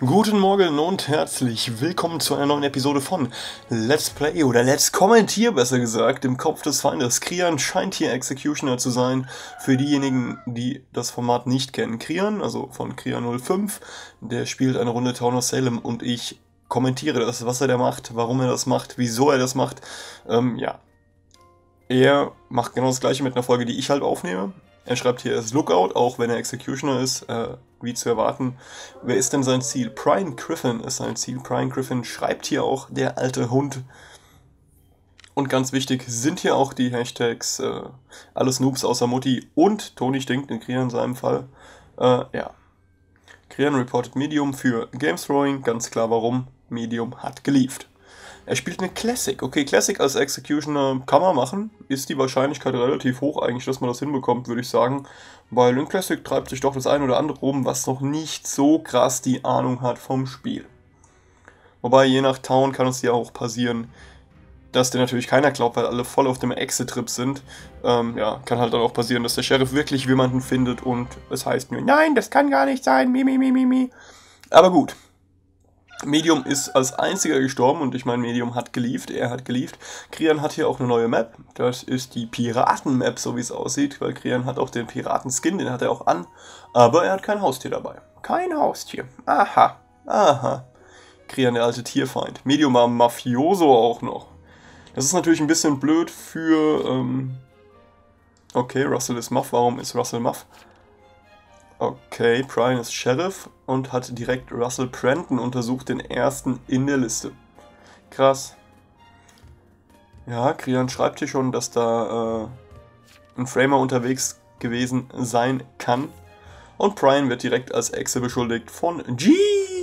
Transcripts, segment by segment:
Guten Morgen und herzlich willkommen zu einer neuen Episode von Let's Play oder Let's Kommentier, besser gesagt, im Kopf des Feindes. Krian scheint hier Executioner zu sein. Für diejenigen, die das Format nicht kennen, Krian, also von Krian05, der spielt eine Runde Town of Salem und ich kommentiere das, was er da macht, warum er das macht, wieso er das macht. Ja, er macht genau das gleiche mit einer Folge, die ich halt aufnehme. Er schreibt hier als Lookout, auch wenn er Executioner ist, wie zu erwarten. Wer ist denn sein Ziel? Brian Griffin ist sein Ziel. Brian Griffin schreibt hier auch der alte Hund. Und ganz wichtig sind hier auch die Hashtags alles Noobs außer Mutti und Toni stinkt, in Krian in seinem Fall. Ja. Krian reported Medium für Games Throwing, ganz klar warum. Medium hat geliefert. Er spielt eine Classic. Okay, Classic als Executioner kann man machen. Ist die Wahrscheinlichkeit relativ hoch eigentlich, dass man das hinbekommt, würde ich sagen. Weil in Classic treibt sich doch das ein oder andere rum, was noch nicht so krass die Ahnung hat vom Spiel. Wobei, je nach Town kann es ja auch passieren, dass dir natürlich keiner glaubt, weil alle voll auf dem Exit-Trip sind. Ja, kann halt dann auch passieren, dass der Sheriff wirklich jemanden findet und es heißt nur, nein, das kann gar nicht sein, mi. Aber gut. Medium ist als einziger gestorben und ich meine, Medium hat geliefert, er hat geliefert. Krian hat hier auch eine neue Map, das ist die Piraten-Map, so wie es aussieht, weil Krian hat auch den Piraten-Skin, den hat er auch an, aber er hat kein Haustier dabei. Kein Haustier, aha. Krian, der alte Tierfeind. Medium war Mafioso auch noch. Das ist natürlich ein bisschen blöd für, okay, Russell ist Muff, warum ist Russell Muff? Okay, Brian ist Sheriff und hat direkt Russell Prenton untersucht, den ersten in der Liste. Krass. Ja, Krian schreibt hier schon, dass da ein Framer unterwegs gewesen sein kann. Und Brian wird direkt als Exe beschuldigt von G.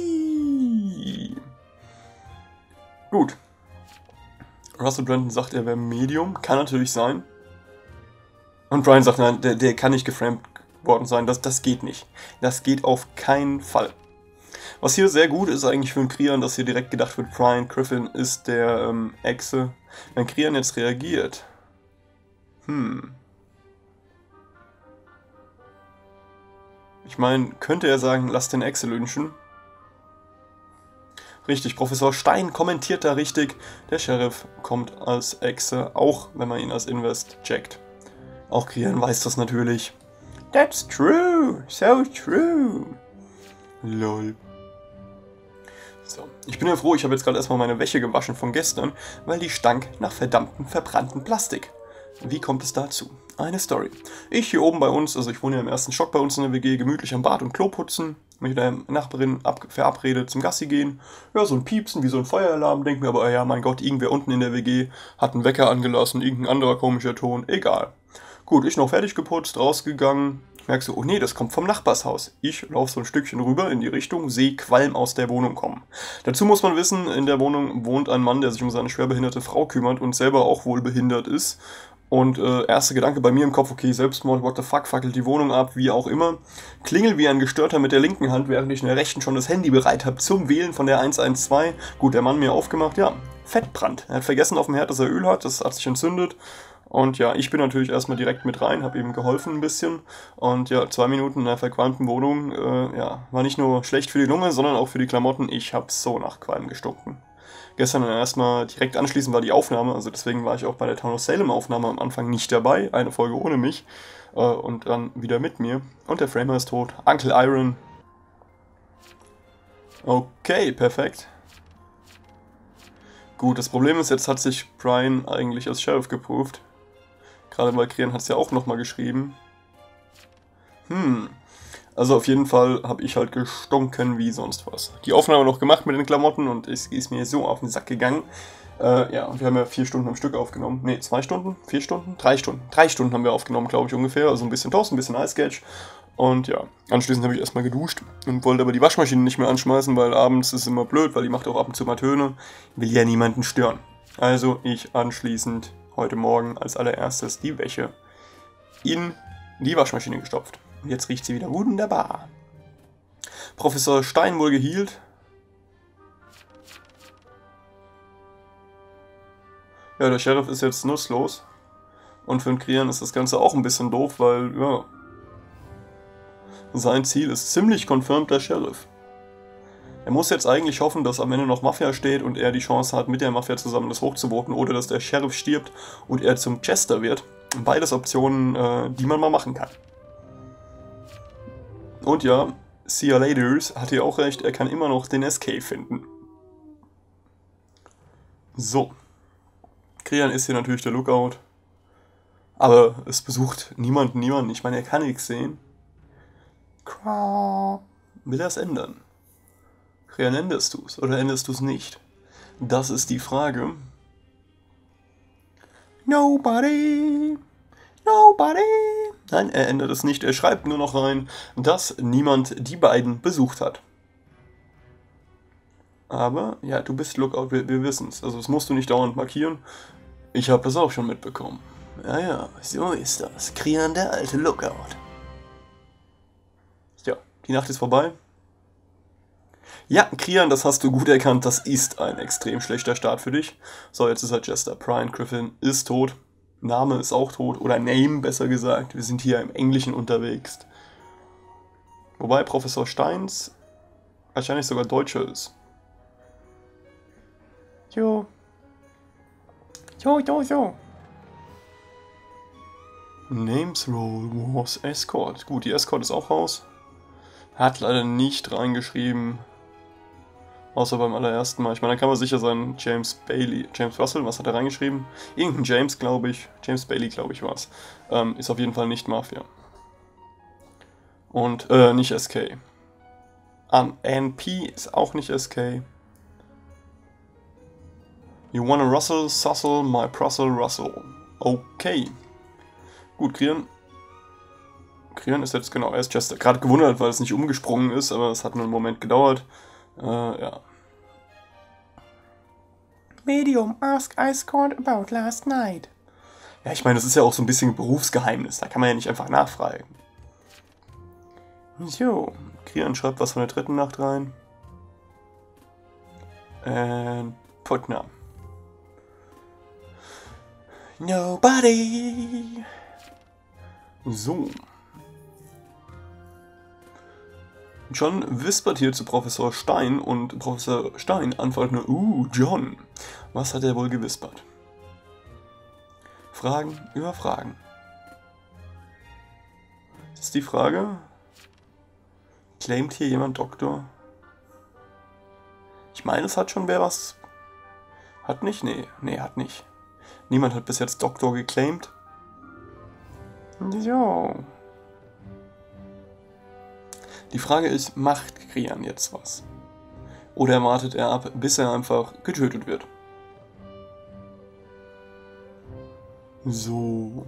Gut. Russell Prenton sagt, er wäre Medium. Kann natürlich sein. Und Brian sagt, nein, der kann nicht geframed worden sein. Das geht nicht. Das geht auf keinen Fall. Was hier sehr gut ist eigentlich für einen Krian, dass hier direkt gedacht wird, Brian Griffin ist der Exe. Wenn Krian jetzt reagiert. Ich meine, könnte er sagen, lass den Exe lynchen? Richtig, Professor Stein kommentiert da richtig. Der Sheriff kommt als Exe, auch wenn man ihn als Invest checkt. Auch Krian weiß das natürlich. That's true, so true. Lol. So, ich bin ja froh, ich habe jetzt gerade erstmal meine Wäsche gewaschen von gestern, weil die stank nach verdammten, verbrannten Plastik. Wie kommt es dazu? Eine Story. Ich hier oben bei uns, also ich wohne ja im ersten Stock bei uns in der WG, gemütlich am Bad und Klo putzen, mich mit der Nachbarin verabredet zum Gassi gehen. Ja, so ein Piepsen wie so ein Feueralarm, denk mir aber, ja mein Gott, irgendwer unten in der WG hat einen Wecker angelassen, irgendein anderer komischer Ton, egal. Gut, ich noch fertig geputzt, rausgegangen. Ich merke so, oh nee, das kommt vom Nachbarshaus. Ich laufe so ein Stückchen rüber in die Richtung, sehe Qualm aus der Wohnung kommen. Dazu muss man wissen, in der Wohnung wohnt ein Mann, der sich um seine schwerbehinderte Frau kümmert und selber auch wohl behindert ist. Und erster Gedanke bei mir im Kopf, okay, Selbstmord, what the fuck, fackelt die Wohnung ab, wie auch immer. Klingel wie ein Gestörter mit der linken Hand, während ich in der rechten schon das Handy bereit habe zum Wählen von der 112. Gut, der Mann mir aufgemacht, ja, Fettbrand. Er hat vergessen auf dem Herd, dass er Öl hat, das hat sich entzündet. Und ja, ich bin natürlich erstmal direkt mit rein, habe ihm geholfen ein bisschen. Und ja, 2 Minuten in einer verqualmten Wohnung, ja, war nicht nur schlecht für die Lunge, sondern auch für die Klamotten. Ich habe so nach Qualm gestunken. Gestern dann erstmal direkt anschließend war die Aufnahme, also deswegen war ich auch bei der Town of Salem Aufnahme am Anfang nicht dabei, eine Folge ohne mich. Und dann wieder mit mir. Und der Framer ist tot. Uncle Iron. Okay, perfekt. Gut, das Problem ist, jetzt hat sich Brian eigentlich als Sheriff geproved. Gerade weil Krian hat es ja auch nochmal geschrieben. Also auf jeden Fall habe ich halt gestunken wie sonst was. Die Aufnahme noch gemacht mit den Klamotten und es ist mir so auf den Sack gegangen. Ja, und wir haben ja 4 Stunden am Stück aufgenommen. Ne, 2 Stunden? 4 Stunden? 3 Stunden. 3 Stunden haben wir aufgenommen, glaube ich, ungefähr. Also ein bisschen Toast, ein bisschen Ice Sketch. Und ja, anschließend habe ich erstmal geduscht und wollte aber die Waschmaschine nicht mehr anschmeißen, weil abends ist immer blöd, weil die macht auch ab und zu mal Töne. Will ja niemanden stören. Also ich anschließend heute Morgen als allererstes die Wäsche in die Waschmaschine gestopft. Und jetzt riecht sie wieder wunderbar. Professor Stein wohl gehealt. Ja, der Sheriff ist jetzt nutzlos. Und für den Krian ist das Ganze auch ein bisschen doof, weil, ja, sein Ziel ist ziemlich confirmed der Sheriff. Er muss jetzt eigentlich hoffen, dass am Ende noch Mafia steht und er die Chance hat, mit der Mafia zusammen das hochzuvoten, oder dass der Sheriff stirbt und er zum Jester wird. Beides Optionen, die man mal machen kann. Und ja, See ya laters hat hier auch recht, er kann immer noch den SK finden. So. Krian ist hier natürlich der Lookout. Aber es besucht niemanden. Ich meine, er kann nichts sehen. Will er es ändern? Krian, änderst du es oder änderst du es nicht? Das ist die Frage. Nobody. Nein, er ändert es nicht. Er schreibt nur noch rein, dass niemand die beiden besucht hat. Aber, ja, du bist Lookout, wir wissen es. Also das musst du nicht dauernd markieren. Ich habe das auch schon mitbekommen. Ja, so ist das. Krian, der alte Lookout. Ja, die Nacht ist vorbei. Ja, Krian, das hast du gut erkannt. Das ist ein extrem schlechter Start für dich. So, jetzt ist er Jester. Brian Griffin ist tot. Name ist auch tot. Oder Name, besser gesagt. Wir sind hier im Englischen unterwegs. Wobei Professor Steins wahrscheinlich sogar Deutscher ist. Jo. Names Role was Escort. Gut, die Escort ist auch raus. Hat leider nicht reingeschrieben. Außer beim allerersten Mal. Ich meine, da kann man sicher sein, James Russell, was hat er reingeschrieben? Irgendein James, glaube ich. James Bailey, glaube ich, war es. Ist auf jeden Fall nicht Mafia. Und, nicht SK. NP ist auch nicht SK. You wanna Russell, Sussel, my Prussel, Russell. Okay. Gut, Krian ist jetzt, genau, er ist Jester. Gerade gewundert, weil es nicht umgesprungen ist, aber es hat nur einen Moment gedauert. Ja. Medium, ask Escort about last night. Ja, ich meine, das ist ja auch so ein bisschen Berufsgeheimnis. Da kann man ja nicht einfach nachfragen. So, Krian schreibt was von der dritten Nacht rein. Putnam. Nobody. So. John wispert hier zu Professor Stein und Professor Stein antwortet nur, John. Was hat er wohl gewispert? Fragen über Fragen. Das ist die Frage. Claimt hier jemand Doktor? Ich meine, es hat schon wer was... Hat nicht? Nee, hat nicht. Niemand hat bis jetzt Doktor geclaimt. Jo. Die Frage ist, macht Krian jetzt was? Oder wartet er ab, bis er einfach getötet wird? So.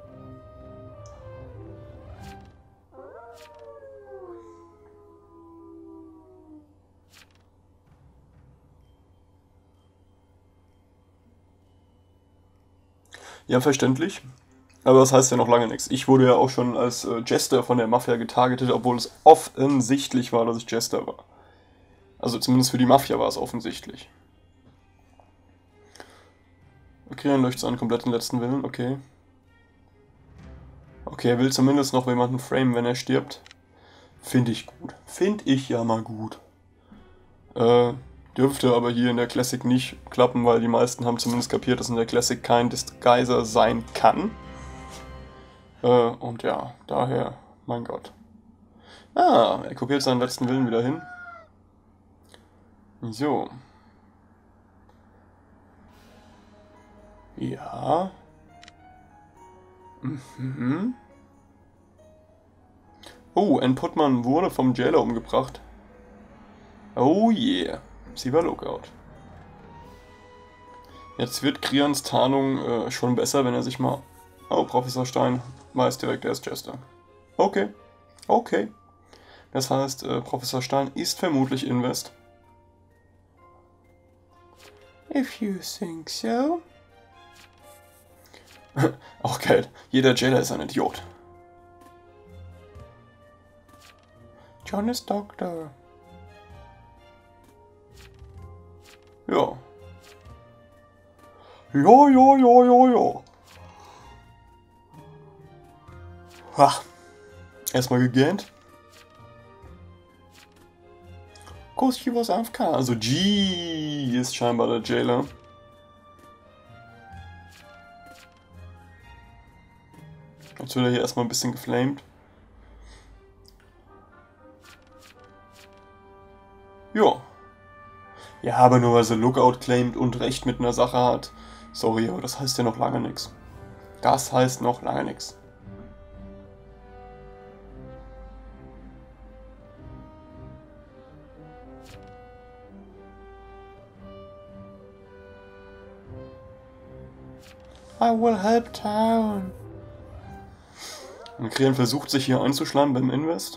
Ja, verständlich. Aber das heißt ja noch lange nichts. Ich wurde ja auch schon als Jester von der Mafia getargetet, obwohl es offensichtlich war, dass ich Jester war. Also zumindest für die Mafia war es offensichtlich. Okay, dann löscht seinen kompletten letzten Willen, okay. Okay, er will zumindest noch jemanden framen, wenn er stirbt. Finde ich gut. Finde ich ja mal gut. Dürfte aber hier in der Classic nicht klappen, weil die meisten haben zumindest kapiert, dass in der Classic kein Disguiser sein kann. Und ja, daher, mein Gott. Er kopiert seinen letzten Willen wieder hin. So. Ja. Mhm. Oh, Ann Putman wurde vom Jailer umgebracht. Oh yeah. Sie war Lookout. Jetzt wird Krians Tarnung schon besser, wenn er sich mal... Oh, Professor Stein weiß direkt, er ist Jester. Okay. Das heißt, Professor Stein ist vermutlich Invest. If you think so. Auch geil. Jeder Jailer ist ein Idiot. John ist Doktor. Ja. Ja. Ha. Erstmal gegähnt. Cause she was AFK. Also G ist scheinbar der Jailer. Jetzt wird er hier erstmal ein bisschen geflamed. Ja. Ja, aber nur weil sie Lookout claimt und Recht mit einer Sache hat. Sorry, aber das heißt ja noch lange nichts. Das heißt noch lange nichts. I will help town. Und Krian versucht sich hier einzuschleimen beim Invest.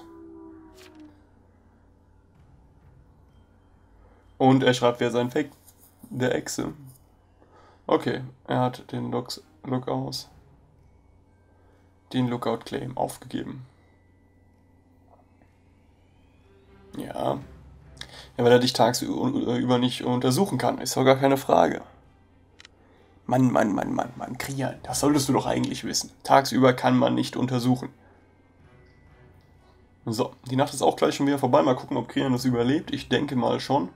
Und er schreibt, wer sein Fake der Echse. Okay, er hat den Lookout Claim aufgegeben. Ja. Ja, weil er dich tagsüber nicht untersuchen kann, ist doch gar keine Frage. Mann, Krian, das solltest du doch eigentlich wissen. Tagsüber kann man nicht untersuchen. So, die Nacht ist auch gleich schon wieder vorbei. Mal gucken, ob Krian das überlebt. Ich denke mal schon.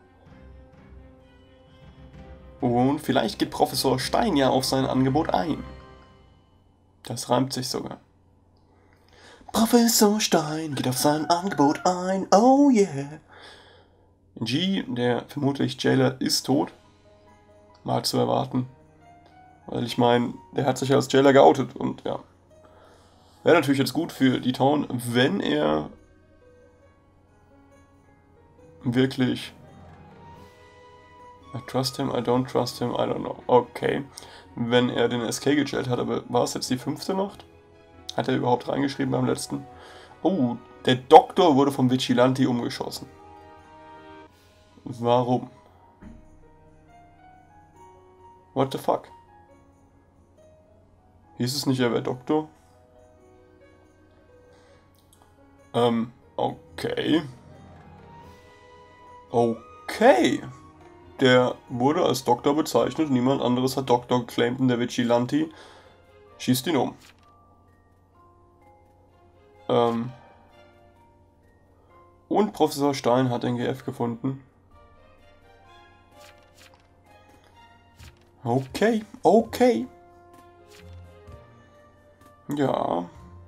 Und vielleicht geht Professor Stein ja auf sein Angebot ein. Das reimt sich sogar. Professor Stein geht auf sein Angebot ein. Oh yeah. G, der vermutlich Jailer, ist tot. Mal zu erwarten. Weil ich meine, der hat sich ja als Jailer geoutet und ja. Wäre natürlich jetzt gut für die Town, wenn er wirklich... I trust him, I don't trust him, I don't know. Okay. Wenn er den SK gejailt hat, aber war es jetzt die 5. Nacht? Hat er überhaupt reingeschrieben beim letzten? Oh, der Doktor wurde vom Vigilante umgeschossen. Warum? What the fuck? Hieß es nicht, er wäre Doktor? Okay. Okay. Der wurde als Doktor bezeichnet, niemand anderes hat Doktor geclaimed und der Vigilante schießt ihn um. Und Professor Stein hat den GF gefunden. Okay, okay. Ja.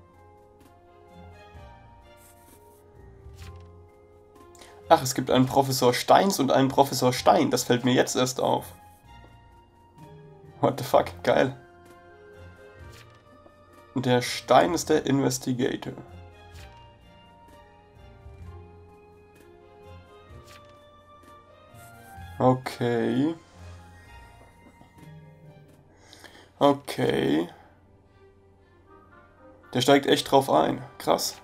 Ach, es gibt einen Professor Steins und einen Professor Stein. Das fällt mir jetzt erst auf. What the fuck? Geil. Der Stein ist der Investigator. Okay. Okay. Der steigt echt drauf ein. Krass.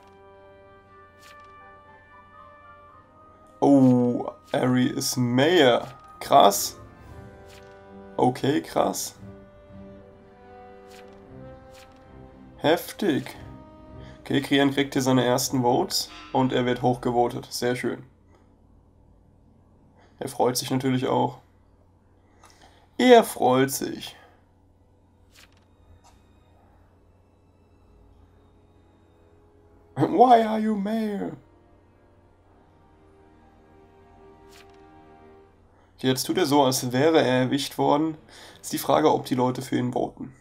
Oh, Ari ist Mayor. Krass. Okay, krass. Heftig. Okay, Krian kriegt hier seine ersten Votes und er wird hochgevotet. Sehr schön. Er freut sich natürlich auch. Er freut sich. Why are you Mayor? Jetzt tut er so, als wäre er erwischt worden. Ist die Frage, ob die Leute für ihn voten.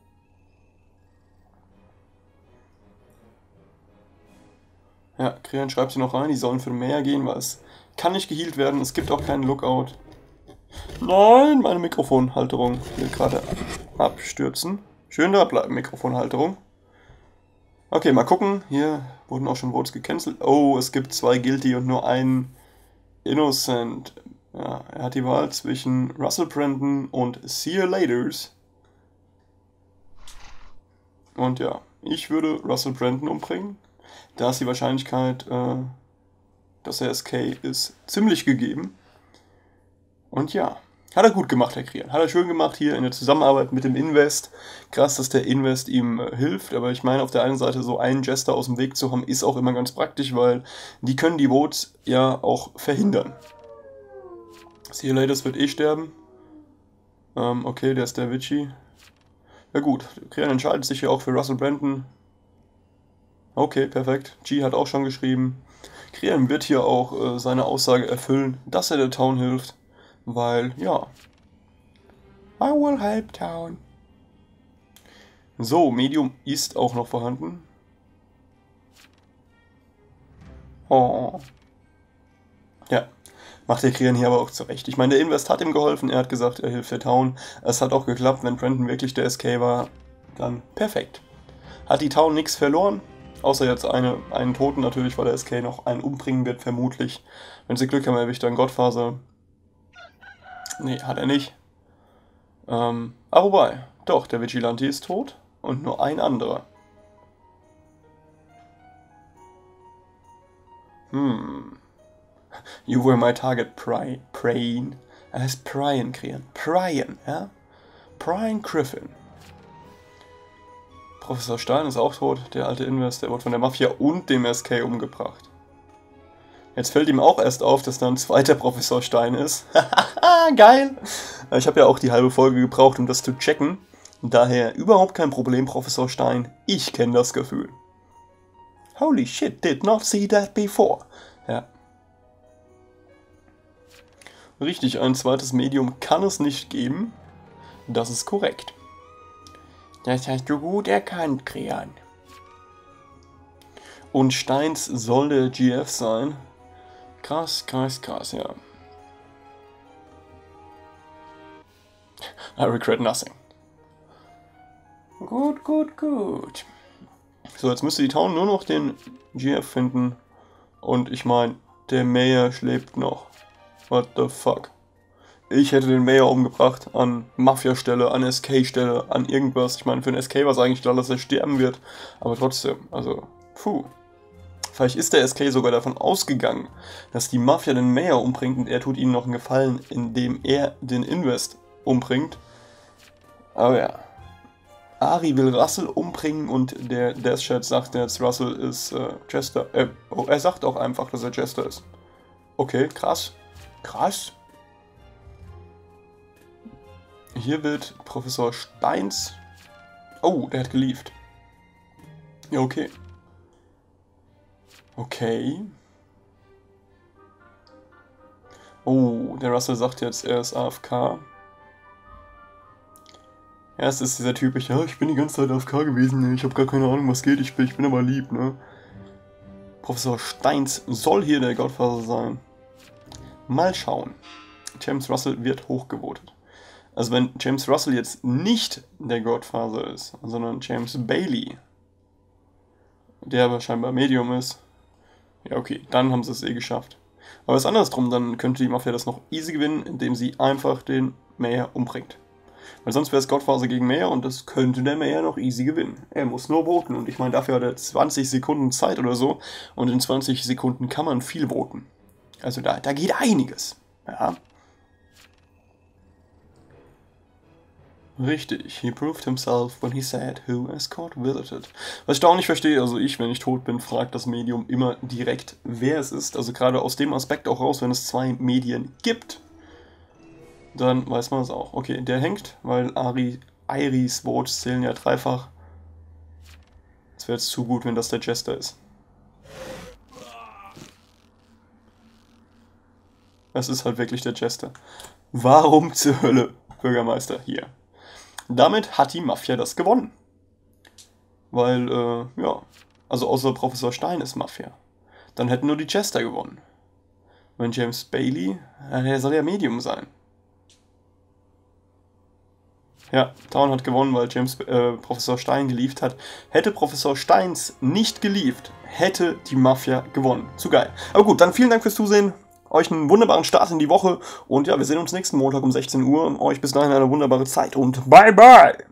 Ja, Krian schreibt sie noch rein, die sollen für mehr gehen, weil es kann nicht geheilt werden, es gibt auch keinen Lookout. Nein, meine Mikrofonhalterung will gerade abstürzen. Schön da bleiben, Mikrofonhalterung. Okay, mal gucken. Hier wurden auch schon Votes gecancelt. Oh, es gibt 2 Guilty und nur einen Innocent. Ja, er hat die Wahl zwischen Russell Brandon und See You Laters. Und ja, ich würde Russell Brandon umbringen. Da ist die Wahrscheinlichkeit, dass er SK ist, ziemlich gegeben. Und ja, hat er gut gemacht, Herr Krian. Hat er schön gemacht hier in der Zusammenarbeit mit dem Invest. Krass, dass der Invest ihm hilft. Aber ich meine, auf der einen Seite so einen Jester aus dem Weg zu haben, ist auch immer ganz praktisch, weil die können die Votes ja auch verhindern. See You Laters wird eh sterben. Okay, der ist der Witchy. Ja gut, Krian entscheidet sich hier auch für Russell Brandon. Okay, perfekt. G hat auch schon geschrieben. Krian wird hier auch seine Aussage erfüllen, dass er der Town hilft, weil, ja, I will help Town. So, Medium ist auch noch vorhanden. Oh. Ja, macht der Krian hier aber auch zurecht. Ich meine, der Invest hat ihm geholfen, er hat gesagt, er hilft der Town. Es hat auch geklappt, wenn Brandon wirklich der SK war, dann perfekt. Hat die Town nichts verloren, außer jetzt einen Toten natürlich, weil der SK noch einen umbringen wird, vermutlich. Wenn sie Glück haben, erwischt er einen Godfather. Nee, hat er nicht. Aber wobei, doch, der Vigilante ist tot und nur ein anderer. You were my target, Praying. Er heißt Brian, Krian. Brian, ja? Brian Griffin. Professor Stein ist auch tot, der alte Invest, der wurde von der Mafia und dem SK umgebracht. Jetzt fällt ihm auch erst auf, dass da ein zweiter Professor Stein ist. Geil! Ich habe ja auch die halbe Folge gebraucht, um das zu checken. Daher überhaupt kein Problem, Professor Stein. Ich kenne das Gefühl. Holy shit, did not see that before. Ja. Richtig, ein zweites Medium kann es nicht geben. Das ist korrekt. Das hast du gut erkannt, Krian. Und Steins soll der GF sein. Krass, krass, krass, ja. I regret nothing. Gut, gut, gut. So, jetzt müsste die Town nur noch den GF finden. Und ich meine, der Mayor schläft noch. What the fuck? Ich hätte den Mayor umgebracht an Mafia-Stelle, an SK-Stelle, an irgendwas. Ich meine, für den SK war es eigentlich klar, dass er sterben wird. Aber trotzdem, also, puh. Vielleicht ist der SK sogar davon ausgegangen, dass die Mafia den Mayor umbringt und er tut ihnen noch einen Gefallen, indem er den Invest umbringt. Aber ja. Ari will Russell umbringen und der Death-Chat sagt jetzt, Russell ist Jester. Oh, er sagt auch einfach, dass er Jester ist. Okay, krass. Krass. Hier wird Professor Steins... Oh, der hat gelieft. Ja, okay. Okay. Oh, der Russell sagt jetzt, er ist AFK. Erst ist dieser Typ, ja, ich bin die ganze Zeit AFK gewesen, ich habe gar keine Ahnung, was geht, ich bin aber lieb, ne? Professor Steins soll hier der Godfather sein. Mal schauen. James Russell wird hochgevotet. Also wenn James Russell jetzt nicht der Godfather ist, sondern James Bailey, der aber scheinbar Medium ist, ja okay, dann haben sie es eh geschafft. Aber es ist andersrum, dann könnte die Mafia das noch easy gewinnen, indem sie einfach den Mayor umbringt. Weil sonst wäre es Godfather gegen Mayor und das könnte der Mayor noch easy gewinnen. Er muss nur voten und ich meine, dafür hat er 20 Sekunden Zeit oder so und in 20 Sekunden kann man viel voten. Also da geht einiges. Ja. Richtig, he proved himself when he said who escort visited. Was ich da auch nicht verstehe, also ich, wenn ich tot bin, fragt das Medium immer direkt, wer es ist. Also gerade aus dem Aspekt auch raus, wenn es zwei Medien gibt, dann weiß man es auch. Okay, der hängt, weil Iris Votes zählen ja dreifach. Es wäre jetzt zu gut, wenn das der Jester ist. Es ist halt wirklich der Jester. Warum zur Hölle, Bürgermeister, hier? Damit hat die Mafia das gewonnen. Weil, ja, also außer Professor Stein ist Mafia. Dann hätten nur die Jester gewonnen. Wenn James Bailey, der soll ja Medium sein. Ja, Town hat gewonnen, weil Professor Stein gelieft hat. Hätte Professor Steins nicht gelieft, hätte die Mafia gewonnen. Zu geil. Aber gut, dann vielen Dank fürs Zusehen. Euch einen wunderbaren Start in die Woche. Und ja, wir sehen uns nächsten Montag um 16 Uhr. Euch bis dahin eine wunderbare Zeit und bye bye!